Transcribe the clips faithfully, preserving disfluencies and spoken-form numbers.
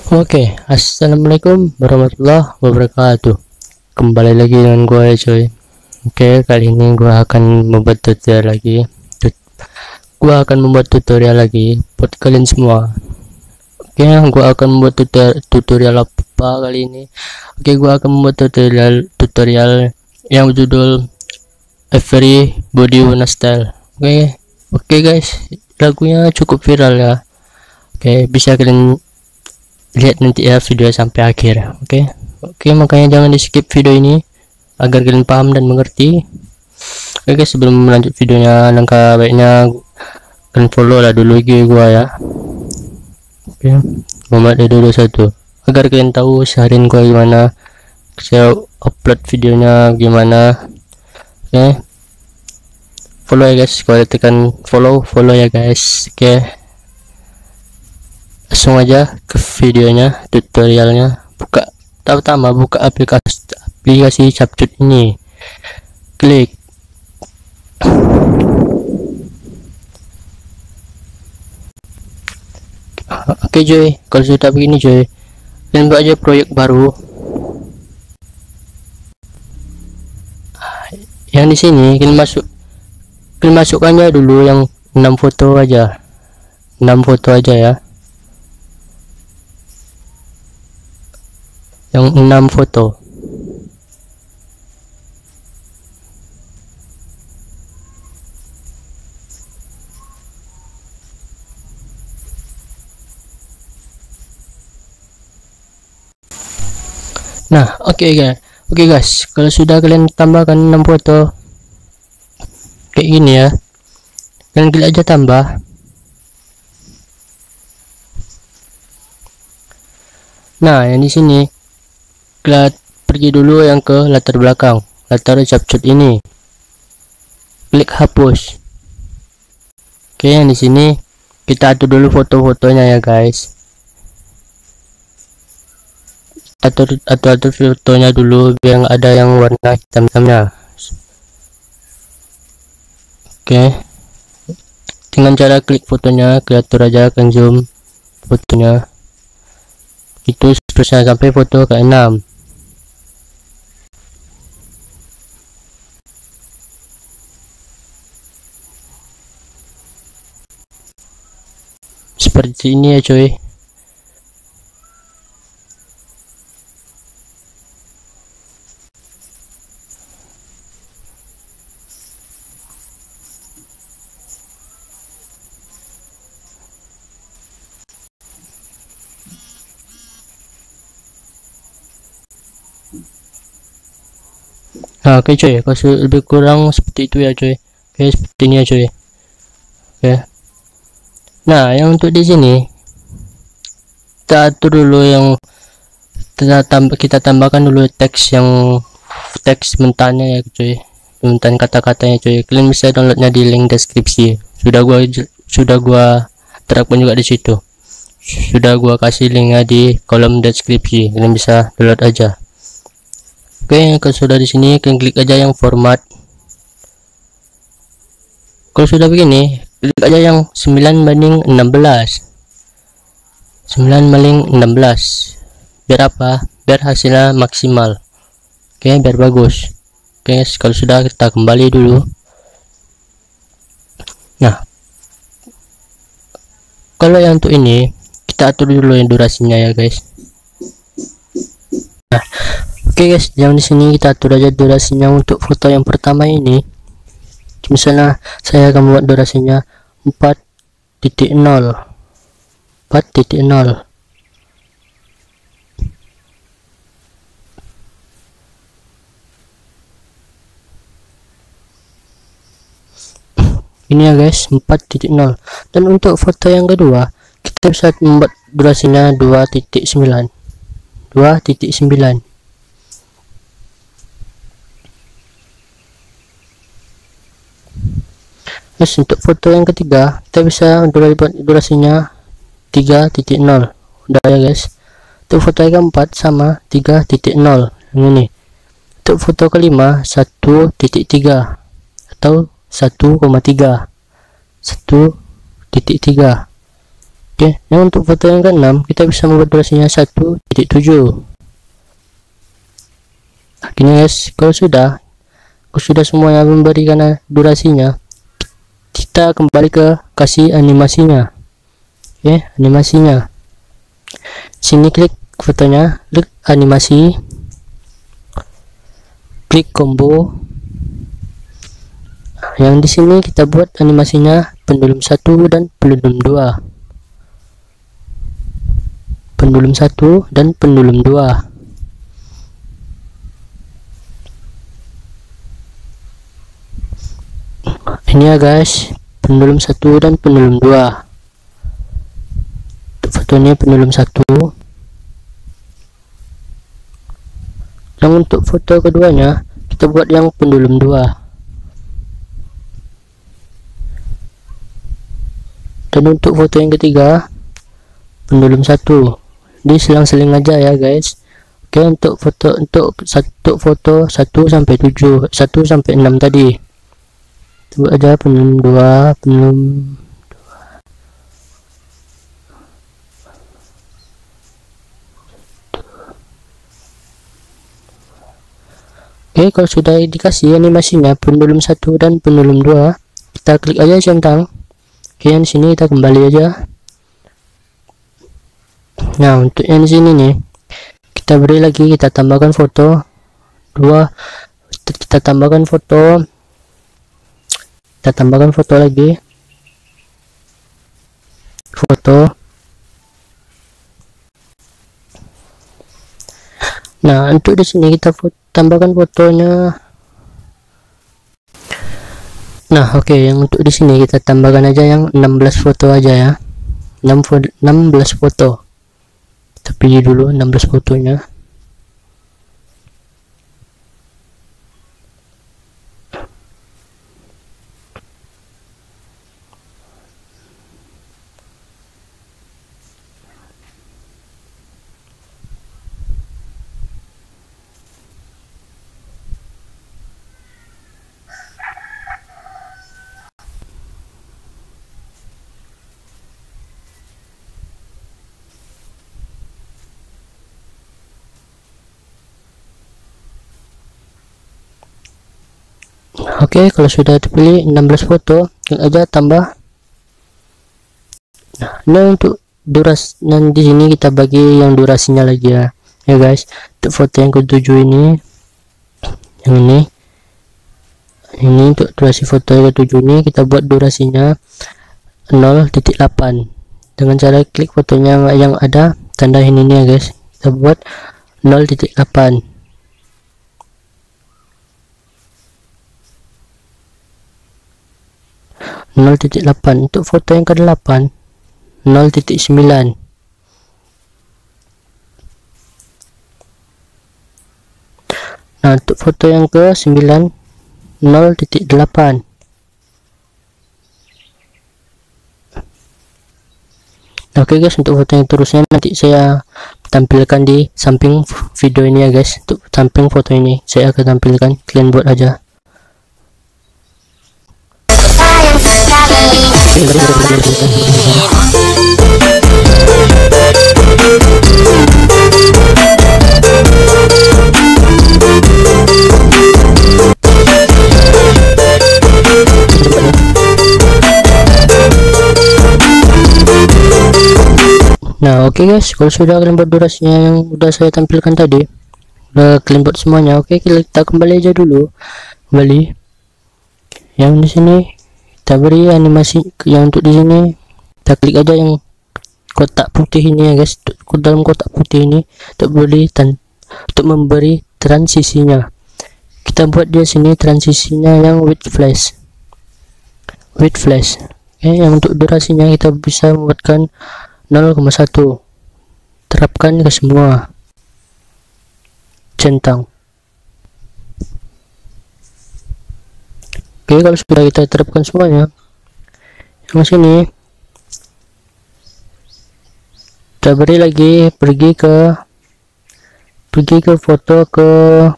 Oke, assalamualaikum warahmatullahi wabarakatuh. Kembali lagi dengan gue ya cuy. Oke, kali ini gue akan membuat tutorial lagi. Gue akan membuat tutorial lagi buat kalian semua. Oke, gue akan membuat tutorial, tutorial apa kali ini? Oke, gue akan membuat tutorial tutorial yang judul Everybody Wanna Style. Oke, oke guys, lagunya cukup viral ya. Oke, bisa kalian lihat nanti ya video sampai akhir. Oke, oke, makanya jangan di skip video ini agar kalian paham dan mengerti. Oke, sebelum melanjut videonya, langkah baiknya kalian follow lah dulu I G gua ya. Oke, Muhammad dulu satu agar kalian tahu seharian gua gimana, saya upload videonya gimana. Oke, follow ya guys, kalau tekan follow follow ya guys. Oke, langsung aja ke videonya, tutorialnya. Buka, pertama buka aplikasi aplikasi Capcut ini, klik oke cuy. Kalau sudah begini cuy, dan buat aja proyek baru. Yang di sini kalian masuk, kalian masukkannya dulu yang enam foto aja, enam foto aja ya, yang enam foto. Nah, oke okay, guys. Oke okay, guys, kalau sudah kalian tambahkan enam foto kayak gini ya, kalian klik aja tambah. Nah, yang di sini kalian pergi dulu yang ke latar belakang, latar Capcut ini, klik hapus. Oke, yang di sini kita atur dulu foto-fotonya ya guys. Atur atur atur fotonya dulu biar ada yang warna hitam-hitamnya. Oke, dengan cara klik fotonya, klik atur aja, kan zoom fotonya itu seterusnya sampai foto ke enam. Seperti ini ya cuy. Nah, oke okay, cuy, kalau lebih kurang seperti itu ya cuy. Oke, okay, seperti ini ya cuy. Oke, okay. Nah, yang untuk di sini kita atur dulu yang kita tambah, kita tambahkan dulu teks yang teks mentahnya ya cuy, mentan kata-katanya cuy. Kalian bisa downloadnya di link deskripsi, sudah gua sudah gua terapkan juga di situ, sudah gua kasih linknya di kolom deskripsi, kalian bisa download aja. Oke, kalau sudah di sini kalian klik aja yang format. Kalau sudah begini, klik aja yang sembilan banding enam belas, sembilan banding enam belas. Biar apa? Biar hasilnya maksimal. Oke, biar bagus. Oke, kalau sudah kita kembali dulu. Nah, kalau yang untuk ini kita atur dulu yang durasinya ya guys. Nah, oke okay guys, yang di sini kita atur aja durasinya untuk foto yang pertama ini. Misalnya saya akan membuat durasinya empat titik nol, empat titik nol. Ini ya guys, empat titik nol. Dan untuk foto yang kedua kita bisa membuat durasinya dua titik sembilan, dua titik sembilan. Terus untuk foto yang ketiga kita bisa buat durasinya tiga titik nol. Udah ya guys. Untuk foto yang keempat sama tiga titik nol ini. Untuk foto kelima satu titik tiga atau satu koma tiga, satu titik tiga. Oke, yang untuk foto yang keenam kita bisa membuat durasinya satu titik tujuh. Gini guys, kalau sudah kalau sudah semuanya memberikan durasinya, kita kembali ke kasih animasinya. Oke, animasinya. Sini klik fotonya, klik animasi, klik combo. Yang di sini kita buat animasinya pendulum satu dan pendulum dua. Pendulum satu dan pendulum dua. Ini ya guys, pendulum satu dan pendulum dua. Untuk fotonya pendulum satu. Dan untuk foto keduanya kita buat yang pendulum dua. Dan untuk foto yang ketiga pendulum satu. Di selang-seling aja ya guys. Oke, untuk foto untuk satu foto satu sampai tujuh, satu sampai enam tadi. Coba aja pendulum dua, pendulum dua. Oke, kalau sudah dikasih animasinya pendulum satu dan pendulum dua, kita klik aja centang. Oke, yang sini kita kembali aja. Nah, untuk yang sini nih kita beri lagi, kita tambahkan foto dua, kita tambahkan foto kita tambahkan foto lagi, foto. Nah, untuk di sini kita foto, tambahkan fotonya. Nah, oke, okay, yang untuk di sini kita tambahkan aja yang enam belas foto aja ya. enam belas foto. Kita pilih dulu enam belas fotonya. Oke, okay, kalau sudah dipilih enam belas foto, klik aja tambah. Nah, ini untuk duras, dan di sini kita bagi yang durasinya lagi ya, ya guys. Untuk foto yang ketujuh ini, yang ini, ini untuk durasi foto yang ketujuh ini kita buat durasinya nol titik delapan dengan cara klik fotonya yang ada tanda ini ya guys. Kita buat nol titik delapan. nol titik delapan. Untuk foto yang ke delapan nol titik sembilan. Nah, untuk foto yang ke sembilan nol titik delapan. Oke guys, untuk foto yang terusnya nanti saya tampilkan di samping video ini ya guys. Untuk samping foto ini saya akan tampilkan, kalian buat aja. Nah, oke okay guys, kalau sudah kalian buat durasinya yang udah saya tampilkan tadi, udah kalian buat semuanya. Oke, okay, kita kembali aja dulu, kembali. Yang di sini kita beri animasi, yang untuk di sini kita klik aja yang kotak putih ini ya guys. Dalam kotak putih ini untuk beri dan untuk memberi transisinya, kita buat di sini transisinya yang with flash, with flash. Oke, okay, yang untuk durasinya kita bisa membuatkan nol koma satu, terapkan ke semua, centang. Oke, kalau sudah kita terapkan semuanya, yang sini kita beri lagi, pergi ke pergi ke foto ke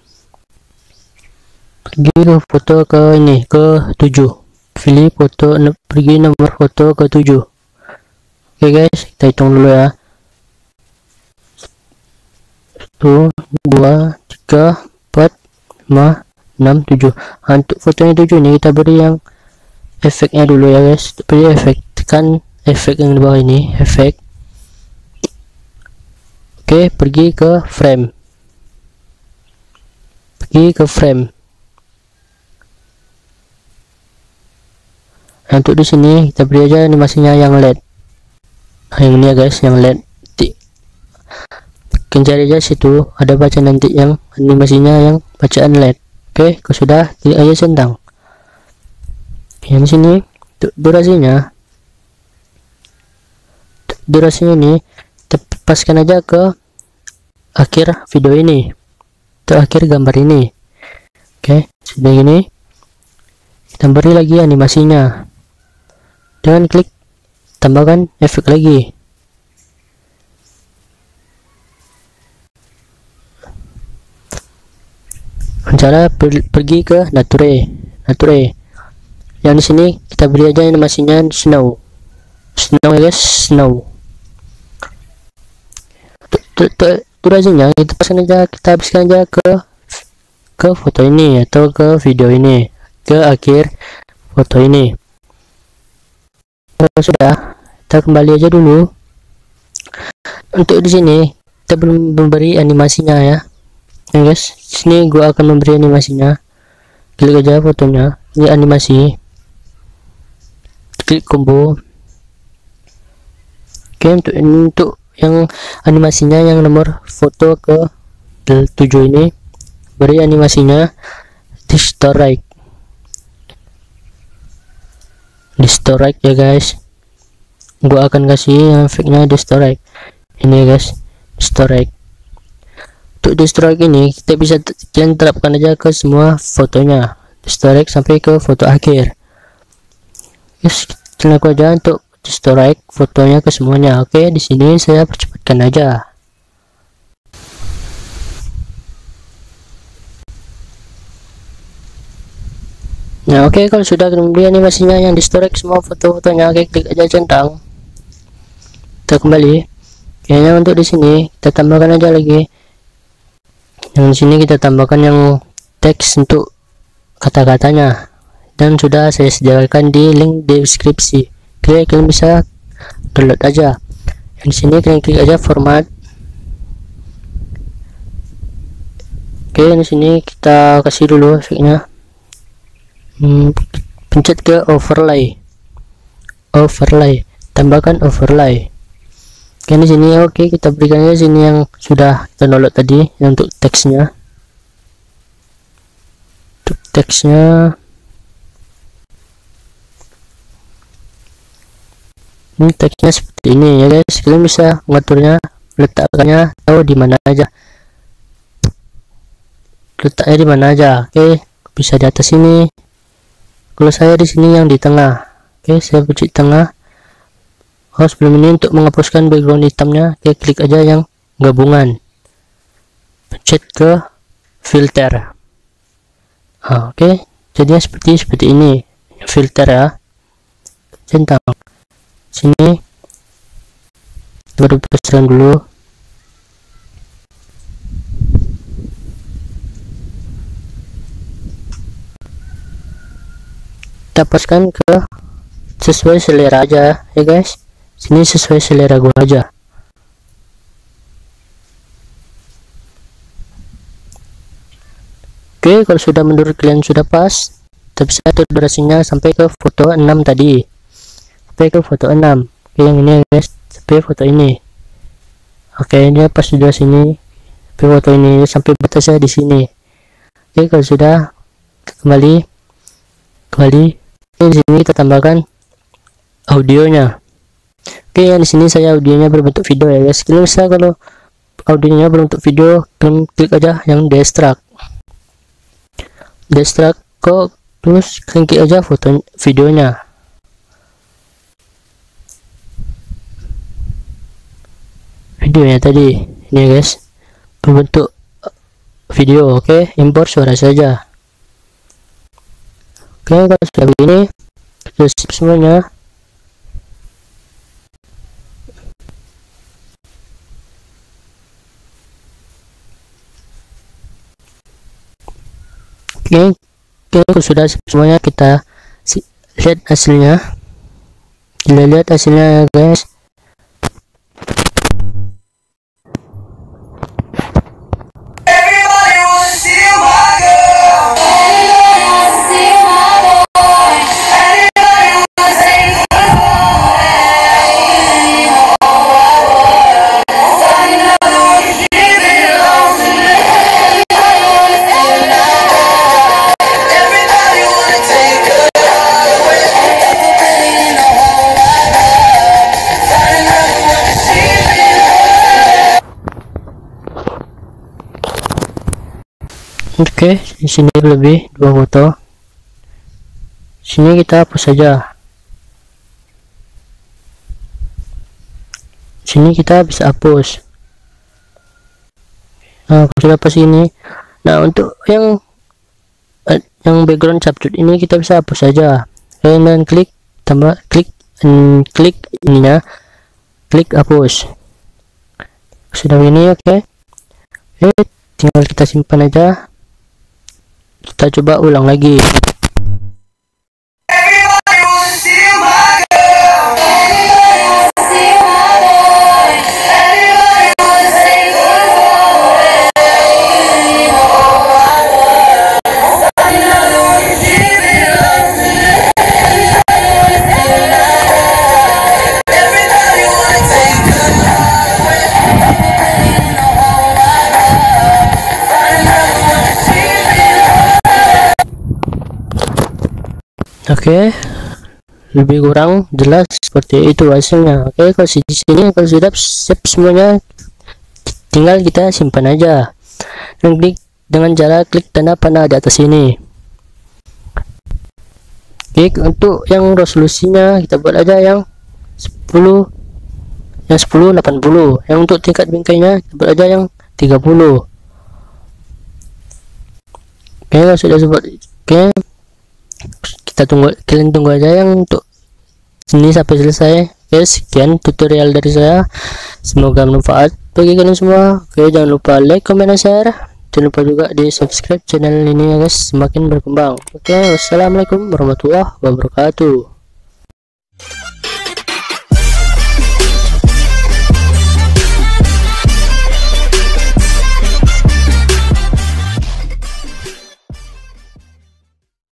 pergi ke foto ke ini ke tujuh, pilih foto, pergi nomor foto ke tujuh. Oke guys, kita hitung dulu ya. Satu, dua, tiga, empat, lima, enam, tujuh. Untuk fotonya tujuh ini kita beri yang efeknya dulu ya guys. Beri efek, tekan efek yang di bawah ini, efek. Oke, pergi ke frame. Pergi ke frame. Nah, untuk di sini kita beri aja animasinya yang L E D. Nah, yang ini ya guys, yang L E D. Cari aja situ ada baca nanti yang animasinya yang bacaan L E D. Oke, kalau sudah klik aja centang. Yang sini durasinya durasinya ini kita paskan aja ke akhir video ini, ke akhir gambar ini. Oke, sudah gini kita beri lagi animasinya dengan klik tambahkan efek lagi. Cara per pergi ke nature nature yang di sini kita beri aja animasinya snow snow ya guys, snow. Durasinya kita pasang aja, kita habiskan aja ke ke foto ini atau ke video ini, ke akhir foto ini. Kalau sudah, kita kembali aja dulu. Untuk di sini kita belum memberi animasinya ya. Ya guys, sini gua akan memberi animasinya. Klik aja fotonya, ini animasi, klik combo. Oke, untuk untuk yang animasinya yang nomor foto ke tujuh ini beri animasinya distorate distorate ya guys. Gua akan kasih efeknya distorate ini ya guys, distorate. Untuk distorate ini kita bisa kalian terapkan aja ke semua fotonya, distorate sampai ke foto akhir. Yes, kita lakukan aja untuk distorate fotonya ke semuanya. Oke, di sini saya percepatkan aja. Nah, oke, kalau sudah kemudian animasinya yang distorate semua foto-fotonya, oke, klik aja centang. Kita kembali. Kayaknya untuk di sini kita tambahkan aja lagi. Yang sini kita tambahkan yang teks untuk kata-katanya, dan sudah saya sediakan di link deskripsi. Oke, kalian bisa download aja. Yang sini kalian klik aja format. Oke, di sini kita kasih dulu efeknya. Hmm, pencet ke overlay, overlay, tambahkan overlay. Oke, di sini oke, kita berikan aja sini yang sudah kita download tadi, yang untuk teksnya. Untuk teksnya ini teksnya seperti ini ya guys. Kalian bisa mengaturnya, letakkannya tahu di mana aja, letaknya di mana aja. Oke, bisa di atas ini. Kalau saya di sini yang di tengah. Oke, saya pencet tengah. Oh, sebelum ini untuk menghapuskan background hitamnya, oke, klik aja yang gabungan, pencet ke filter. Ah, oke, jadinya seperti seperti ini filter ya, centang. Sini baru pasang dulu. Kita paskan ke sesuai selera aja ya guys. Sini sesuai selera gua aja. Oke, kalau sudah menurut kalian sudah pas, kita bisa atur durasinya sampai ke foto enam tadi, sampai ke foto enam. Oke, yang ini guys, sampai foto ini. Oke, dia pas sudah sini sampai foto ini, sampai batasnya di sini. Oke, kalau sudah kembali kembali di sini kita tambahkan audionya. Oke, yang di sini saya audionya berbentuk video ya guys. Kalian bisa kalau audionya berbentuk video, kalian klik aja yang destruct, destruct kok, terus kalian klik aja foto videonya. Videonya tadi ini ya guys, berbentuk video. Oke, import suara saja. Oke, kalau sudah begini, terus semuanya. Oke, oke, kalau sudah semuanya kita si- lihat hasilnya. Kita lihat hasilnya ya guys. Oke, di sini lebih dua foto. Sini kita hapus saja. Sini kita bisa hapus. Nah, aku sudah hapus ini. Nah, untuk yang eh, yang background subject ini kita bisa hapus saja. Oke, dan klik tambah klik and klik ininya, klik hapus. Sudah ini, oke. Oke, tinggal kita simpan aja. Kita coba ulang lagi. Oke, lebih kurang jelas seperti itu hasilnya. Oke, kalau di sini kalau sudah siap semuanya, tinggal kita simpan aja dan klik dengan cara klik tanda panah di atas ini. Oke, untuk yang resolusinya kita buat aja yang sepuluh, yang sepuluh delapan puluh. Yang untuk tingkat bingkainya kita buat aja yang tiga puluh. Oke, kalau sudah seperti oke, kita tunggu, kalian tunggu aja yang untuk ini sampai selesai. Oke, sekian tutorial dari saya, semoga bermanfaat bagi kalian semua. Oke, jangan lupa like, comment, dan share. Jangan lupa juga di subscribe channel ini ya guys, semakin berkembang. Oke, wassalamualaikum warahmatullahi wabarakatuh.